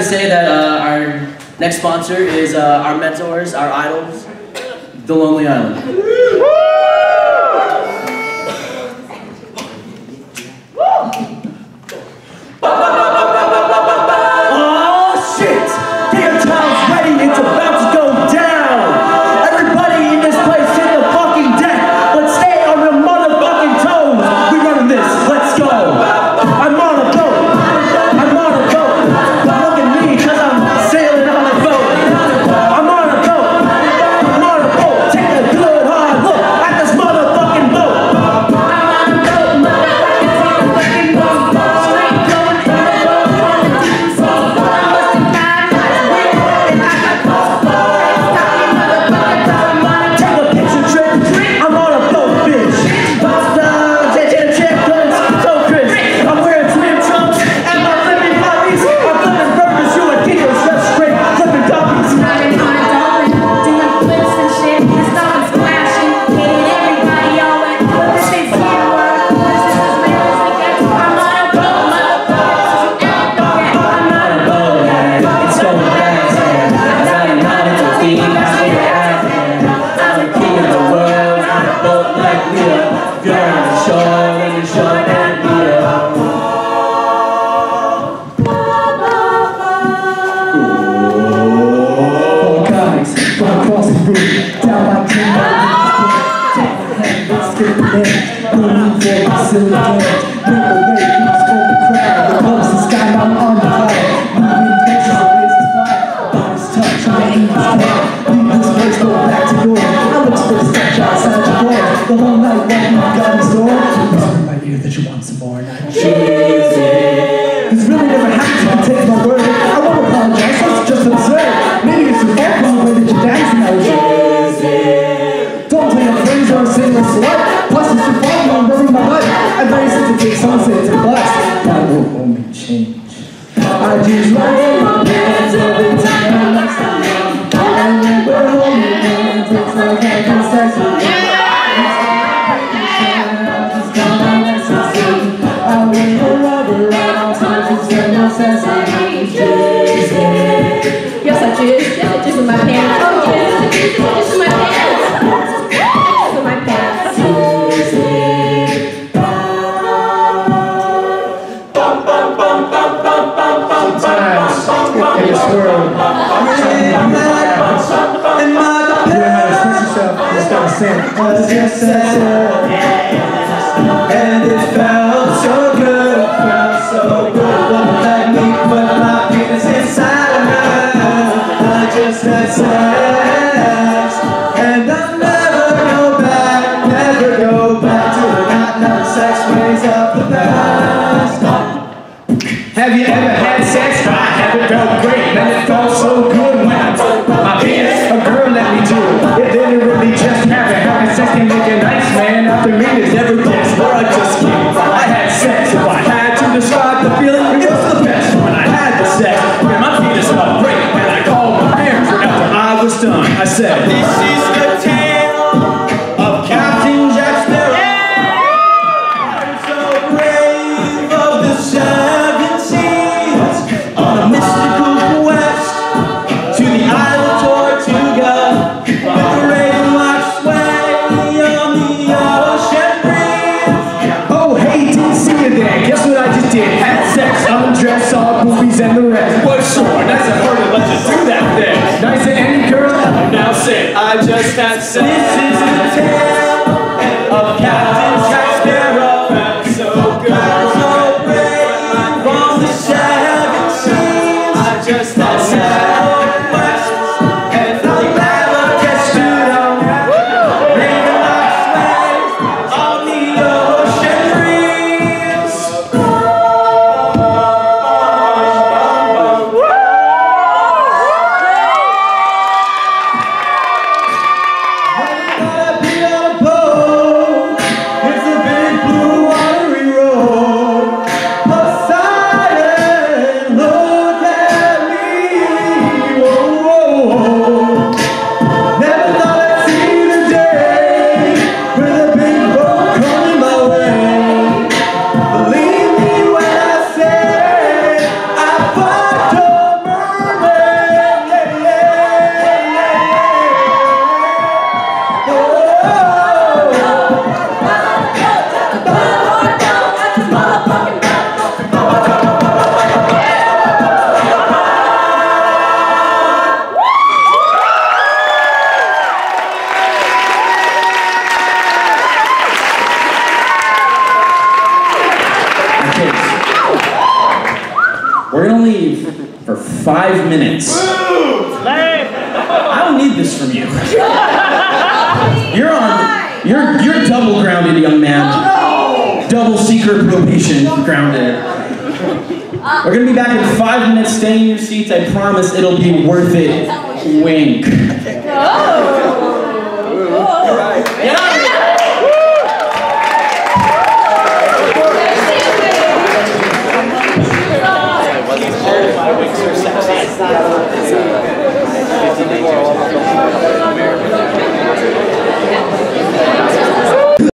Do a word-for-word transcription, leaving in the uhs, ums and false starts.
say that uh, our next sponsor is uh, our mentors, our idols, The Lonely Island. Oh shit! Damn time's ready, it's about to go down! Everybody in this place hit the fucking deck! Let's stay on your motherfucking toes! We running this, let's go! I'm on a boat! I'm on a boat! Look at me, cause I'm sailing on a boat! I'm on a boat! I'm on a boat! Take a good hard look at this motherfucking boat! I'm on a boat, motherfucking take a fucking boat! Straight going through the boat, on the deep sea! I'm busting five knots, wind blowing like a coast boat! Talking motherfucking boat, I'm on a take a picture trip! I'm on a boat, bitch! Bust down, J J the chick guns, so crisp! I'm wearing twin trunks and my flipping puppies! I'm flipping burgers, you Adidas, just straight flipping dummies! Riding on a dolphin, doing flips and shit, and stopping splashing, hating everybody all wet, but this shit's here work, this is as real as it gets. I'm on a boat, motherfuckers, you ain't no get. I'm on a boat, It's going fast, man. Riding on it to deep, that's where you're at, man. I'm the king of the world, on a boat like Leo. If you're on the shore, then you're short and Leo. Oh guys, run across the room, down my dream, take my hand, let's skip the edge. No need for a silly edge. Make a way, keep smoke the crowd. The colors of the sky, I'm on the cloud. Moving pictures, the race is fire. Body's touch, my aim is dead. Leave this place, go back to door. I look for the stretch outside your door. The whole night, what you got in store. Whisper in my ear that you want some more, and I choose it. This really never happened, so take my word. I won't apologize, that's just absurd. Maybe it's your fault, the way that you're dancing, I choose it. Don't play a phrase or a single slut. Plus it's your fault, you don't ruin my life. I raised it to take sunset to bust. That will only change. I just like my pants every time I'm next to you. And when we're holding hands, it's like having sex with you. I just got my ecstasy. I wear a rubber at all times, it's got no sense. I need Jesus. yes, I jizz, yes, I jizz in my pants. Oh, yes, I jizz, I jizz in my pants. I jizz in my pants. Sometimes in this world, yeah, express yourself, just gotta sing. Was just and it felt so good, it felt so good. Wouldn't let me put my penis inside of her. I just had sex, and I'll never go back, never go back to the not not sex ways of the past. Have you ever had sex? I have, it felt great, man, it felt so good when I took my penis. A girl let me do it, it didn't really just happen. Having sex can make it nice, man. After me, it's never this, or I just can't. I had sex, if I had to describe the feeling, it was the best when I had the sex. Man, my penis felt great, and I called my parents after I was done. I said, this is the tale of Captain Jack Sparrow. I'm so brave of the seven seas on a mystical quest to the Isle of Tortuga with the raven watch sway on the ocean breeze. Oh hey, didn't see you there. Guess what I just did? Had sex, undressed, saw boobies and the rest. What sure, nice and hard to let you do that thing. Nice and any girl ever. Now say, I just had sex. This is the tale of Captain Jack Sparrow. Felt so good, so brave on the seven seas. I just had sex. And I'll never get stood on. Raven like slaves on the ocean breeze. I'm gonna be on a boat. It's a big blue watery road. Poseidon, look at me. five minutes. I don't need this from you. You're on, you're, you're double grounded, young man. Double secret probation grounded. We're gonna be back in five minutes. Stay in your seats. I promise it'll be worth it. Wink. My wings are sexy.